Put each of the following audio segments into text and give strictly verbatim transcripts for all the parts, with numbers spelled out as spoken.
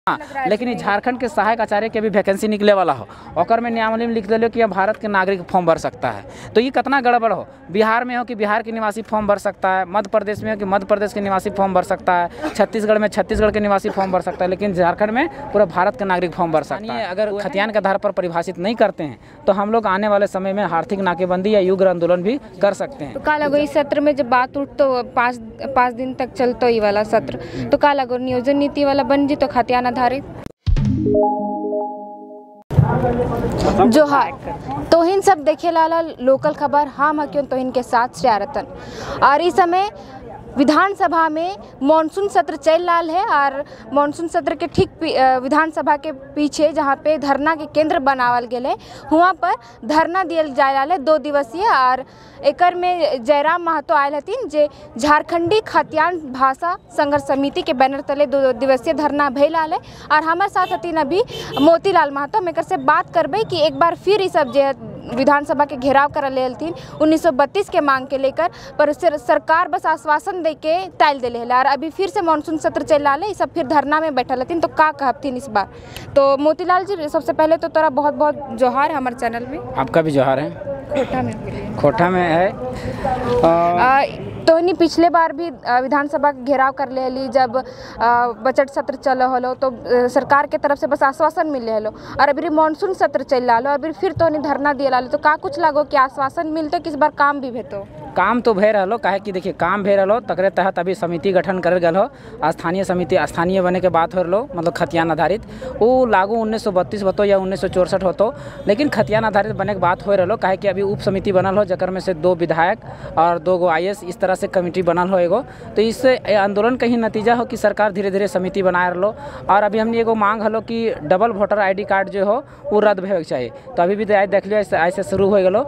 हाँ, लेकिन झारखंड के सहायक आचार्य के भी वैकेंसी निकले वाला हो और में नियमावली में लिख दिलो कि भारत के नागरिक फॉर्म भर सकता है। तो ये कितना गड़बड़ हो। बिहार में हो कि बिहार के निवासी फॉर्म भर सकता है, मध्य प्रदेश में हो कि मध्य प्रदेश के निवासी फॉर्म भर सकता है, छत्तीसगढ़ में छत्तीसगढ़ के निवासी फॉर्म भर सकता है, लेकिन झारखंड में पूरा भारत के नागरिक फॉर्म भर सकता है। अगर खतियान के आधार पर परिभाषित नहीं करते हैं तो हम लोग आने वाले समय में आर्थिक नाकेबंदी या युग आंदोलन भी कर सकते हैं। तो का लगो इस सत्र में जब बात उठ तो पाँच पाँच दिन तक चलतो ये वाला सत्र, तो का लगो नियोजन नीति वाला बन जी तो खतियान आधारित जोहार तोहिन सब देखे लाला लोकल खबर हम क्यों तोहिन के साथ श्रेयारतन। और इस समय विधानसभा में मानसून सत्र चल रहा है और मानसून सत्र के ठीक विधानसभा के पीछे जहाँ पे धरना के केंद्र बनावल गए वहाँ पर धरना दियल जा रहा है दो दिवसीय। और एकर में जयराम महतो आयल हथिन जे झारखंडी खतियान भाषा संघर्ष समिति के बैनर तले दो दिवसीय धरना भइल है। और हमारे साथ हथिन अभी मोतीलाल महतो। हम एक से बात करबे कि एक बार फिर इस सब जे विधानसभा के घेराव कर ले हथिन उन्नीस सौ बत्तीस के मांग के लेकर, पर सरकार बस आश्वासन दे के टाल दिले है। और अभी फिर से मानसून सत्र चल रहा है, सब फिर धरना में बैठल हथिन तो का कहथिन इस बार। तो मोतीलाल जी सबसे पहले तो तोरा बहुत बहुत जोहार हमारे चैनल में। आपका भी जोहार है। खोटा में खोटा में है आ, तो इन्हीं पिछले बार भी विधानसभा घेराव कर ले ली जब बजट सत्र चल हलो तो सरकार के तरफ से बस आश्वासन मिले हलो। और अभी मानसून सत्र चल रहा है अभी फिर तो नहीं धरना दिए लो तो का कुछ लगो कि आश्वासन मिलते किस बार काम भी भेतो। काम तो भे रहा काहे कि देखिए काम भे रहा तकरे तहत अभी समिति गठन कर गल हो। स्थानीय समिति स्थानीय बने के बात हो रहा मतलब खतियान आधारित वो लागू उन्नीस सौ बत्तीस होतो या उन्नीस सौ चौसठ होतो, लेकिन खतियान आधारित बने के बात हो रहा काहे कि अभी उप समिति बनल हो जकर में से दो विधायक और दो गो आई एस इस तरह से कमेटी बनल हो एगो। तो इससे आंदोलन का ही नतीजा हो कि सरकार धीरे धीरे समिति बना रहा। और अभी हमने एगो मांग हलो कि double voter I D card जो हो वो रद्द होके चाहिए। तो अभी भी देख लियो ऐसे शुरू हो गलो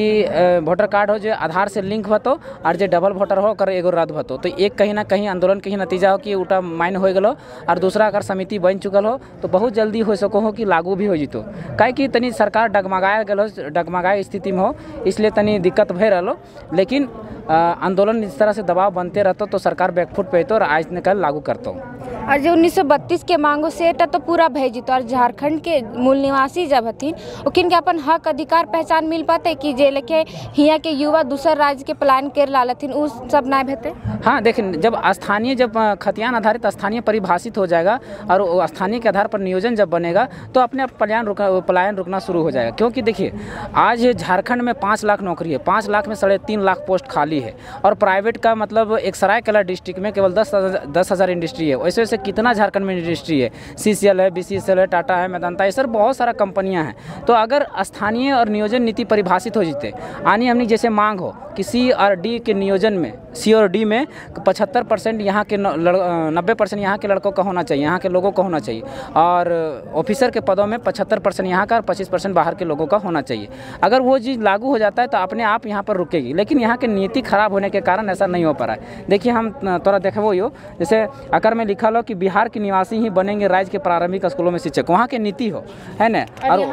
कि वोटर कार्ड हो जो आधार से लिंक होतो और जो डबल वोटर हो कर एगो रद्द होतो। तो एक कहीं ना कहीं आंदोलन के ही नतीजा हो कि उटा माइन हो गलो। और दूसरा अगर समिति बन चुकल हो तो बहुत जल्दी हो सको हो कि लागू भी हो जितो, काहे कि तनी सरकार डगमगाए गलो डगमगाए स्थिति में हो इसलिए तनी दिक्कत भे रहा। लेकिन आंदोलन इस तरह से दबाव बनते रहते तो सरकार बैकफुट पे तो और आज निकल लागू करता। और जो उन्नीस सौ बत्तीस के मांगो से तो पूरा भेजित और झारखंड के मूल निवासी जब हथिन उकिन के अपन हक अधिकार पहचान मिल पाते कि जे लेके हिया के युवा दूसर राज्य के प्लान कर लालथिन उस सब ना भेते। हाँ देखिए जब स्थानीय जब खतियान आधारित स्थानीय परिभाषित हो जाएगा और स्थानीय के आधार पर नियोजन जब बनेगा तो अपने आप पलायन रुका पलायन रुकना शुरू हो जाएगा। क्योंकि देखिए आज झारखंड में पाँच लाख नौकरी है, पाँच लाख में साढ़े तीन लाख पोस्ट खाली है और प्राइवेट का मतलब एक सरायकेला डिस्ट्रिक्ट में केवल दस दस हज़ार इंडस्ट्री है। वैसे वैसे कितना झारखंड में इंडस्ट्री है, सी सी एल है, बी सी एस एल है, टाटा है, मेदांता है, सर बहुत सारा कंपनियां हैं। तो अगर स्थानीय और नियोजन नीति परिभाषित हो जीते आनी हमने जैसे मांग हो कि सी और डी के नियोजन में सी और डी में पचहत्तर परसेंट यहाँ के नब्बे परसेंट यहाँ के लड़कों का होना चाहिए, यहाँ के लोगों का होना चाहिए। और ऑफिसर के पदों में पचहत्तर परसेंट यहाँ का और पच्चीस परसेंट बाहर के लोगों का होना चाहिए। अगर वो चीज़ लागू हो जाता है तो अपने आप यहाँ पर रुकेगी। लेकिन यहाँ की नीति खराब होने के कारण ऐसा नहीं हो पा रहा है। देखिए हम थोड़ा देखो यो जैसे अकर में लिखा लो कि बिहार के निवासी ही बनेंगे राज्य के प्रारंभिक स्कूलों में शिक्षक, वहाँ के नीति हो है ना।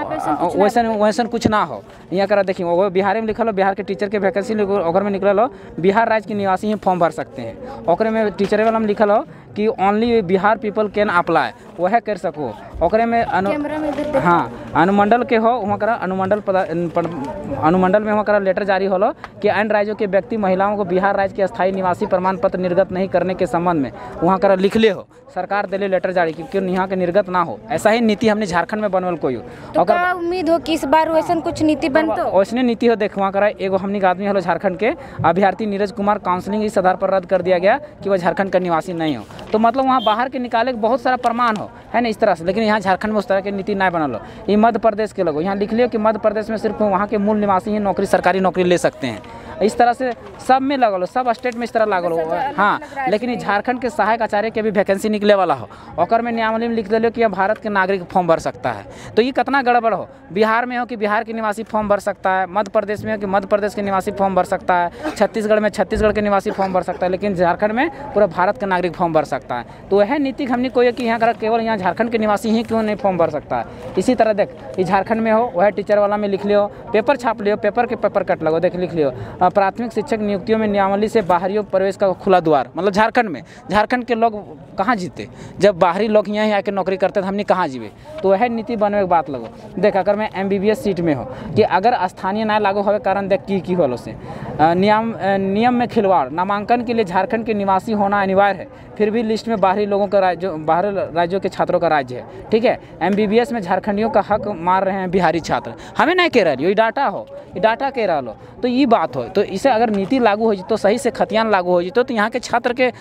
और वैसा वैसा कुछ ना हो यहाँ करा देखिए वो बिहार में लिखा लो बिहार के टीचर के वैकेंसी ओकर में निकल लो बिहार राज्य के निवासी ही फॉर्म भर सकते हैं। ओकरे में टीचर वाला में लिखल हो कि only Bihar people can apply वह कर सको। ओकरे में अनु हाँ अनुमंडल के हो वहाँ करा अनुमंडल अनुमंडल में वहाँ करा लेटर जारी होलो कि अन्य राज्यों के व्यक्ति महिलाओं को बिहार राज्य के अस्थायी निवासी प्रमाण पत्र निर्गत नहीं करने के संबंध में वहाँ करा लिख ले हो सरकार दिले लेटर जारी क्योंकि यहाँ के निर्गत ना हो। ऐसा ही नीति हमने झारखंड में बनवल कोई तो क्या उम्मीद हो कि इस बार वैसा कुछ नीति बनतो वैसने नीति हो। देख वहाँ करा एगो हमने आदमी हलो झारखंड के अभ्यर्थी नीरज कुमार काउंसलिंग इस आधार पर रद्द कर दिया गया कि वह झारखंड का निवासी नहीं हो। तो मतलब वहाँ बाहर के निकाले बहुत सारा प्रमाण हो है ना इस तरह से। लेकिन यहाँ झारखंड में उस तरह की नीति नहीं बनल हो। ये मध्य प्रदेश के लोग यहाँ लिख लियो कि मध्य प्रदेश में सिर्फ वहाँ के मूल निवासी ही नौकरी सरकारी नौकरी ले सकते हैं। इस तरह से सब में लगल हो, सब स्टेट में इस तरह लागल हो। हाँ लेकिन झारखंड के सहायक आचार्य के भी वैकेंसी निकले वाला हो और में नियमावली में लिख दिलो कि भारत के नागरिक फॉर्म भर सकता है। तो ये कितना गड़बड़ हो। बिहार में हो कि बिहार के निवासी फॉर्म भर सकता है, मध्य प्रदेश में हो कि मध्य प्रदेश के निवासी फॉर्म भर सकता है, छत्तीसगढ़ में छत्तीसगढ़ के निवासी फॉर्म भर सकता है, लेकिन झारखंड में पूरा भारत का नागरिक फॉर्म भर सकता है। तो वह नीति हमने कोई कि यहाँ केवल यहाँ झारखंड के निवासी ही क्यों नहीं फॉर्म भर सकता है। इसी तरह देख ये झारखंड में हो वह टीचर वाला में लिख लियो, पेपर छाप लियो, पेपर के पेपर कट लगो देख लिख लियो प्राथमिक शिक्षक नियुक्तियों में नियमावली से बाहरियों प्रवेश का खुला द्वार। मतलब झारखंड में झारखंड के लोग कहाँ जीते जब बाहरी लोग यहाँ आके नौकरी करते तो हमने कहाँ जीवे। तो वह नीति बनवे के बात लगो। देख अगर मैं M B B S seat में हो कि अगर स्थानीय न्याय लागू होवे कारण देख की की होलो से नियम नियम में खिलवाड़। नामांकन के लिए झारखंड के निवासी होना अनिवार्य है, फिर भी लिस्ट में बाहरी लोगों का राज्य बाहरी राज्यों के छात्रों का राज्य है। ठीक है, एम बी बी एस में झारखंडियों का हक मार रहे हैं बिहारी छात्र। हमें नहीं कह रही, ये डाटा हो, ये डाटा कह रहा लो तो ये बात हो। तो इसे अगर नीति लागू हो तो सही से खतियान लागू हो तो, तो यहाँ के छात्र के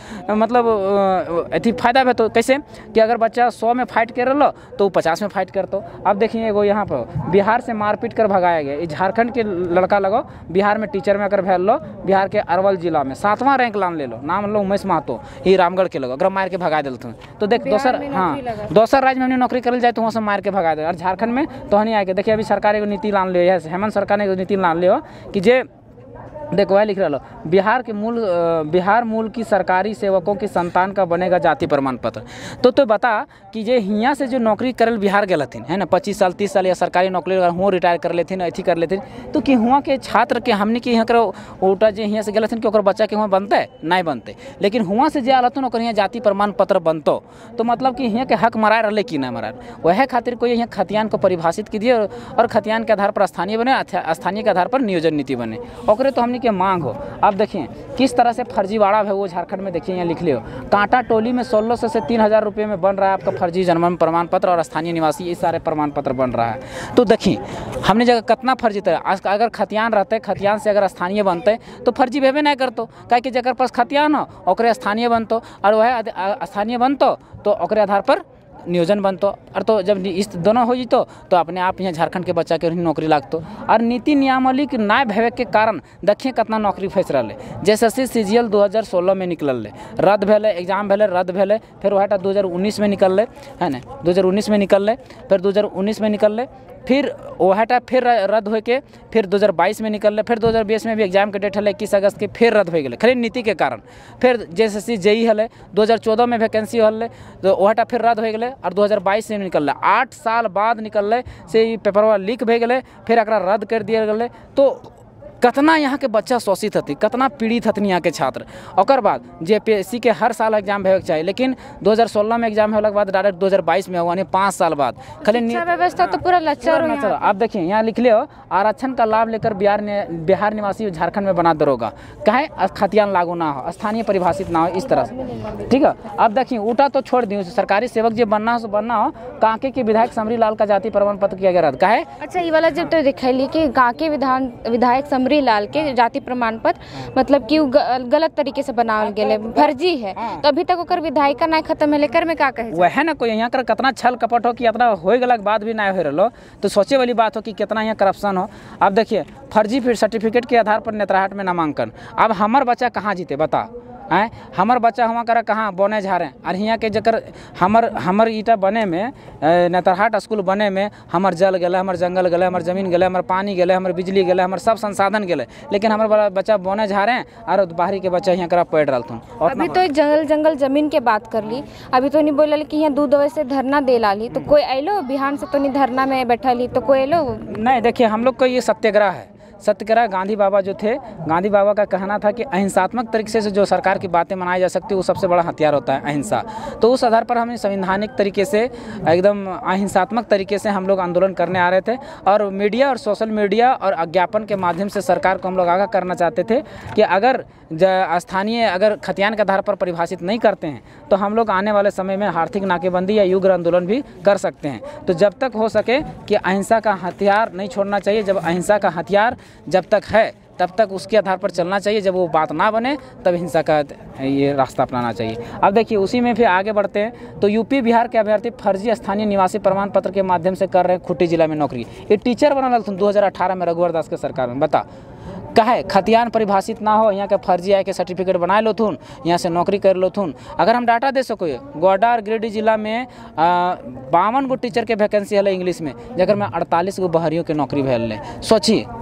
मतलब अथी फायदा है। तो कैसे कि अगर बच्चा सौ में फाइट कर लो तो वो पचास में फाइट करते। अब देखिए वो यहाँ पर बिहार से मारपीट कर भगाया गया, झारखंड के लड़का लगो बिहार में टीचर में अगर भेज लो, बिहार के अरवल जिला में सातवां रैंक लान ले लो, नाम लो उमेश महतो, ये रामगढ़ के लोग अगर मार के भगा देते तो देख दोसर हाँ दोसर राज्य में हमने नौकरी करल जाए तो वहाँ से मार के भगा दे। और झारखंड में तो हनी आके देखिए अभी सरकार एगो नीति लान लियो है, हेमंत सरकार ने नीति लान लियो कि जे देखो वह लिख रहा लो बिहार के मूल बिहार मूल की सरकारी सेवकों की संतान का बनेगा जाति प्रमाण पत्र। तो तो बता कि जे हियाँ से जो नौकरी करल बिहार गए हथिन है ना पच्चीस साल तीस साल या सरकारी नौकरी अगर हुआ रिटायर कर लेथिन अथी कर लेथिन तो कि हुआ के छात्र के हमने के यहाँ कर उल्टा जे हियाँ से गए हथिन कि ओकर बच्चा के वहाँ बनते नहीं बनते, लेकिन हुआ से जे आल हथिन ओकर यहाँ जाति प्रमाण पत्र बनतो। तो मतलब कि यहाँ के हक मराए रहे कि नहीं मराए, वह खातिर कोई यहाँ खतियान को परिभाषित कीजिए और खतियान के आधार पर स्थानीय बने, स्थानीय के आधार पर नियोजन नीति बने ओकरे तो हमने के मांग हो। अब देखिए किस तरह से फर्जीवाड़ा है वो झारखंड में। देखिए यहाँ लिख लियो कांटा टोली में सोलह सौ से तीन हज़ार रुपये में बन रहा है आपका फर्जी जन्म प्रमाण पत्र और स्थानीय निवासी ये सारे प्रमाण पत्र बन रहा है। तो देखिए हमने जगह कितना फर्जी तरह अगर खतियान रहते खतियान से अगर स्थानीय बनते तो फर्जी भेबे नहीं करतो, क्या कि जगह पास खतियान हो ओकरे स्थानीय बनतो और वह स्थानीय बनतो तो ओकरे आधार पर नियोजन बनतो। और तो जब इस दोनों हो जीतो तो अपने आप यहाँ झारखंड के बच्चा के नौकरी लागतो। और नीति नियमावली के ना भेवे के कारण देखिए कितना नौकरी फंस रहा है। जैसे सी जी एल दो हज़ार सोलह में निकल रद्द भेले, एग्जाम भेले रद्द भेले, फिर वह दो हज़ार उन्नीस में निकल है ना दो हज़ार उन्नीस में निकल फिर दो हज़ार उन्नीस में निकल फिर वह फिर रद्द होके फिर दो हज़ार बाईस में निकल फिर दो हज़ार बीस में भी एग्जाम के डेट है इक्कीस अगस्त के फिर रद्द हो गए खाली नीति के कारण। फिर जैसे जेई है दो हज़ार चौदह में वैकेंसी हल तो वह फिर रद्द हो गए और दो हज़ार बाईस से निकल आठ साल बाद निकल से पेपरवा लीक हो गए फिर एक रद्द कर दिया गए। तो कितना यहाँ के बच्चा शोषित हथिन, कितना पीड़ित हथिन यहाँ के छात्र। और बाद जे पी एस सी के हर साल एग्जाम होके चाहिए, लेकिन दो हज़ार सोलह में एग्जाम होने के बाद डायरेक्ट दो हज़ार बाईस में हुआ नहीं पाँच साल बाद खाली व्यवस्था तो पूरा लचर हो। आप देखिए यहाँ लिख लियो आरक्षण का लाभ लेकर बिहार ने बिहार निवासी झारखंड में बना दरोगा कहे खतियान लागू ना हो, स्थानीय परिभाषित ना हो इस तरह से। ठीक है, अब देखिए उठा तो छोड़ दी सरकारी सेवक जो बनना हो बनना हो। कांके के विधायक समरी लाल का जाति प्रमाण पत्र किया गया रद्द कहे। अच्छा ये वाला जब तो दिखाई कि कांके विधान विधायक लाल के जाति प्रमाण पत्र मतलब कि गलत तरीके से बनावल गए फर्जी है, तो अभी तक ओकर विधायिका नहीं खत्म है लेकर में का कहे वह ना कोई यहाँ कर कितना छल कपट हो कि इतना हो गला के बाद भी नहीं हो रहा तो सोचे वाली बात हो कि कितना यहाँ करप्शन हो। अब देखिए फर्जी फिर सर्टिफिकेट के आधार पर नेतरहाट में नामांकन। अब हमार बच्चा कहाँ जीते बता आए, हमार बच्चा हुआ कर कहाँ बने झारे और यहाँ के जकर हमर हमर ईटा बने में नेतरहाट स्कूल बने में हमर जल गए, हमर जंगल गए, हमर जमीन गए, हमर पानी गए, हमर बिजली गए, हमर सब संसाधन गए, लेकिन हमारे बच्चा बने झारे और बाहरी के बच्चा यहाँ कर पढ़ रहा था। अभी तो जंगल जंगल जमीन के बात कर ली, अभी तो नहीं बोल कि यहाँ दूध से धरना दे ला ली तो कोई अलो बिहान से तो नहीं धरना में बैठा ली तो कोई अलो नहीं। देखिए हम लोग का ये सत्याग्रह है, सत्याग्रह गांधी बाबा जो थे गांधी बाबा का कहना था कि अहिंसात्मक तरीके से जो सरकार की बातें मनाई जा सकती है वो सबसे बड़ा हथियार होता है अहिंसा। तो उस आधार पर हमें संवैधानिक तरीके से एकदम अहिंसात्मक तरीके से हम लोग आंदोलन करने आ रहे थे और मीडिया और सोशल मीडिया और अज्ञापन के माध्यम से सरकार को हम लोग आगाह करना चाहते थे कि अगर स्थानीय अगर खतियान के आधार पर परिभाषित नहीं करते हैं तो हम लोग आने वाले समय में आर्थिक नाकेबंदी या युग्र आंदोलन भी कर सकते हैं। तो जब तक हो सके कि अहिंसा का हथियार नहीं छोड़ना चाहिए, जब अहिंसा का हथियार जब तक है तब तक उसके आधार पर चलना चाहिए, जब वो बात ना बने तब हिंसा का ये रास्ता अपनाना चाहिए। अब देखिए उसी में फिर आगे बढ़ते हैं तो यूपी बिहार के अभ्यर्थी फर्जी स्थानीय निवासी प्रमाण पत्र के माध्यम से कर रहे हैं खूंटी जिला में नौकरी। ये टीचर बना दो हज़ार अठारह में रघुवर दास के सरकार में बता कहे खतियान परिभाषित ना हो, यहाँ के फर्जी आए के सर्टिफिकेट बना लो थून, यहाँ से नौकरी कर लो थून। अगर हम डाटा दे सको गोड्डा और गिरिडीह जिला में बावन गो टीचर के वैकेंसी है इंग्लिश में, जगह में अड़तालीस गो बहरियों के नौकरी भेल सोची।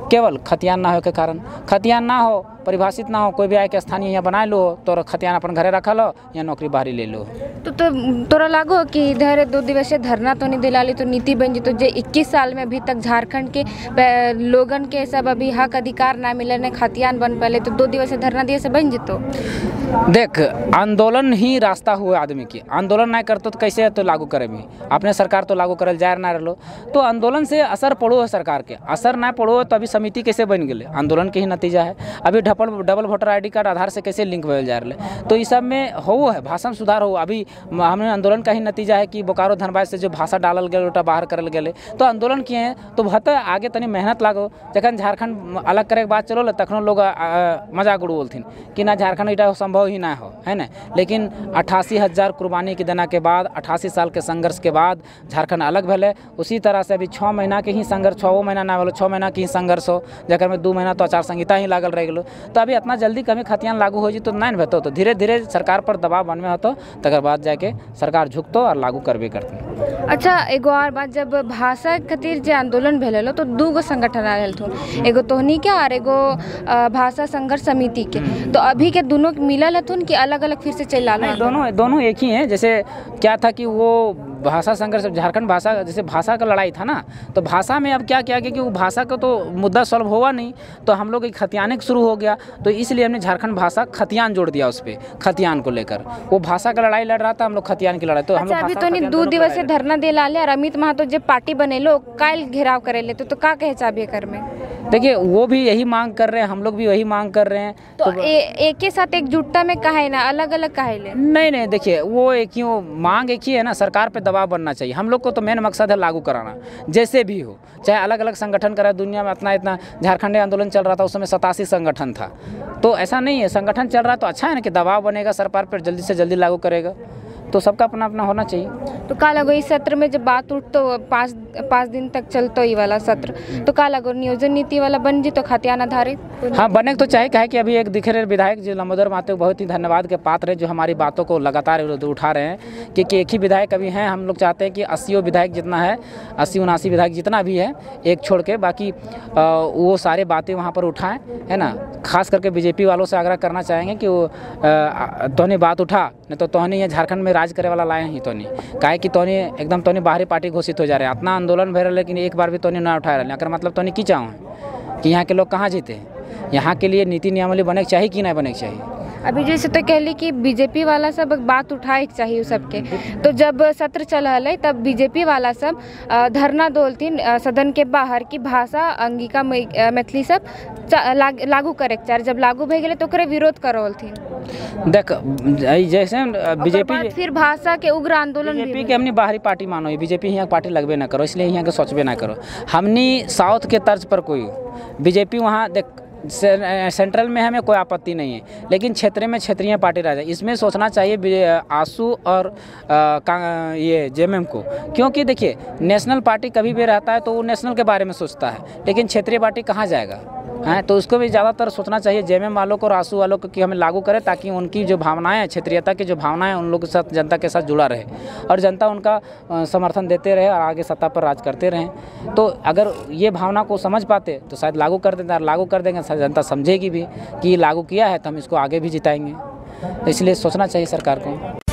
केवल खतियान ना हो के कारण। खतियान ना हो, परिभाषित ना हो, कोई भी आए के स्थानीय यहाँ बनाए लो तो खतियान अपन घरे रखा लो या नौकरी बाहरी ले लो। तो तो तोरा लागो कि इधर दो दिवसीय धरना तो नहीं दिलाली तो नीति बन जी तो जे इक्कीस साल में अभी तक झारखंड के लोगन के सब अभी हक अधिकार ना मिले ने खतियान बन पाले तो दो दिवसीय धरना दिए से बन जितो। देख, आंदोलन ही रास्ता हुए आदमी की। आंदोलन ना करतो तो कैसे तो लागू करे भी अपने सरकार तो लागू करल जा ना रहो। तो आंदोलन से असर पड़ो है सरकार के, असर ना पड़ो तो अभी समिति कैसे बन गए, आंदोलन के ही नतीजा है। अभी double double voter I D card Aadhaar से कैसे लिंक होल जा रहे, तो इस सब में हो है भाषा सुधार हो। अभी हमने आंदोलन का ही नतीजा है कि बोकारो धनबाद से जो भाषा डालल गए ओटा बाहर करल गए, तो आंदोलन किए हैं तो भत आगे तनी मेहनत लागो। जखन झारखंड अलग करे के बात चलो तखनो लोग मजाक उड़ोलथिन कि ना झारखंड इटा संभव ही ना हो, है ना। लेकिन अट्ठासी हज़ार कुर्बानी के देना के बाद, अट्ठासी साल के संघर्ष के बाद झारखंड अलग भले। उसी तरह से अभी छः महीना के ही संघर्ष, छः महीना ना बोलो छः महीना के ही संघर्ष हो, जकर में दो महीना तो आचार संहिता ही लागल रह गलो। तो अभी इतना जल्दी कभी खतियान लागू हो जी तो नहीं भेतो, तो धीरे धीरे सरकार पर दबाव बनवे होतो, तकर बाद जाके सरकार झुकतो और लागू करबे करते। अच्छा, एगो और बात, जब भाषा खातिर जे आंदोलन भेल तो दू गो संगठन आयल थो, एगो तोहनी के और एगो भाषा संघर्ष समिति के, तो अभी के दोनों मिलल हथुन कि अलग अलग फिर से चल रहा है? दोनों दोनों एक ही हैं। जैसे क्या था कि वो भाषा संघर्ष झारखंड भाषा, जैसे भाषा का लड़ाई था ना, तो भाषा में अब क्या किया गया कि वो भाषा का तो मुद्दा सॉल्व हुआ नहीं, तो हम लोग खतियाने शुरू हो गया, तो इसलिए हमने झारखंड भाषा खतियान जोड़ दिया उस पर। खतियान को लेकर वो भाषा का लड़ाई लड़ रहा था, हम लोग खतियान की लड़ाई। तो हम लोग अभी तो दो दिवसीय धरना दे ला ले और अमित महतो जब पार्टी बनेलो काल घेराव करे ले, तो, तो का कहे चाहे कर में? देखिए, वो भी यही मांग कर रहे हैं, हम लोग भी वही मांग कर रहे हैं। तो, तो ए, एक के साथ एकजुटता में कहे ना, अलग अलग कहे ले? नहीं नहीं, देखिए वो एक ही मांग एक ही है ना, सरकार पे दबाव बनना चाहिए। हम लोग को तो मेन मकसद है लागू कराना, जैसे भी हो, चाहे अलग अलग संगठन करे। दुनिया में इतना इतना झारखंड आंदोलन चल रहा था, उस समय सतासी संगठन था, तो ऐसा नहीं है। संगठन चल रहा तो अच्छा है ना कि दबाव बनेगा सरकार पर, जल्दी से जल्दी लागू करेगा, तो सबका अपना अपना होना चाहिए। तो का लगो इस सत्र में जब बात उठ तो पाँच पाँच दिन तक चलतो ये वाला सत्र, तो का लगो नियोजन नीति वाला बन जी तो खतियान आधारित? हाँ, बने तो चाहे कहे कि अभी एक दिख रहे विधायक जो लंबोदर महतो बहुत ही धन्यवाद के पात्र है, जो हमारी बातों को लगातार उठा रहे हैं, क्योंकि एक ही विधायक अभी हैं। हम लोग चाहते हैं कि अस्सी विधायक जितना है, अस्सी उनासी विधायक जितना भी है, एक छोड़ के बाकी वो सारे बातें वहाँ पर उठाएं, है ना। खास करके बीजेपी वालों से आग्रह करना चाहेंगे कि वो तोहनी बात उठा, नहीं तो तोहनी ये झारखंड में राज करे वाला लाए ही तो नहीं। काहे कि तोनी एकदम तोनी बाहरी पार्टी घोषित हो जा रहे हैं, इतना आंदोलन भर, लेकिन एक बार भी तोनी ना उठा रहे। अगर मतलब तोनी की चाहो कि यहाँ के लोग कहाँ जीते, यहाँ के लिए नीति नियमावली बने के चाहिए कि नहीं बने के चाहिए। अभी जैसे तो कहली कि बीजेपी वाला सब बात उठाए के चाहिए सबके, तो जब सत्र चल रहा है तब बीजेपी वाला सब धरना दोलथिन सदन के बाहर की भाषा अंगिका मैथिली सब लागू करे के चाहे, जब लागू भे गए तो ओकरे विरोध करोलथिन। देख, जैसे बीजेपी फिर भाषा के उग्र आंदोलन, बीजेपी के हमनी बाहरी पार्टी मानो, बीजेपी यहाँ पार्टी लगबे ना करो, इसलिए यहाँ के सोचबे ना करो। हमनी साउथ के तर्ज पर कोई बीजेपी वहाँ देख, सेंट्रल में हमें कोई आपत्ति नहीं है, लेकिन क्षेत्र में क्षेत्रीय पार्टी रह जाए, इसमें सोचना चाहिए आसू और आ, ये जेएमएम को। क्योंकि देखिए, नेशनल पार्टी कभी भी रहता है तो वो नेशनल के बारे में सोचता है, लेकिन क्षेत्रीय पार्टी कहाँ जाएगा, हैं। तो उसको भी ज़्यादातर सोचना चाहिए जेएमएम वालों को और आसू वालों को कि हमें लागू करें, ताकि उनकी जो भावनाएं हैं, क्षेत्रीयता की जो भावनाएं हैं, उन लोगों के साथ, जनता के साथ जुड़ा रहे और जनता उनका समर्थन देते रहे और आगे सत्ता पर राज करते रहें। तो अगर ये भावना को समझ पाते तो शायद लागू कर देते, लागू कर देंगे जनता समझेगी भी कि लागू किया है तो हम इसको आगे भी जिताएंगे। इसलिए सोचना चाहिए सरकार को।